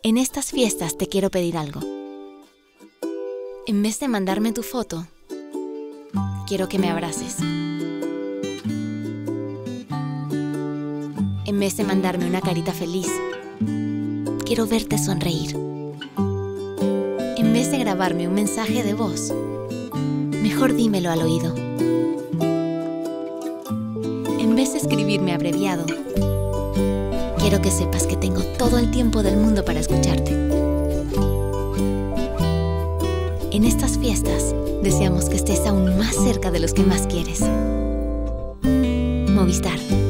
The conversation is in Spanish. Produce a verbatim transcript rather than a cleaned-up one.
En estas fiestas te quiero pedir algo. En vez de mandarme tu foto, quiero que me abraces. En vez de mandarme una carita feliz, quiero verte sonreír. En vez de grabarme un mensaje de voz, mejor dímelo al oído. En vez de escribirme abreviado, quiero que sepas que tengo todo el tiempo del mundo para escucharte. En estas fiestas, deseamos que estés aún más cerca de los que más quieres. Movistar.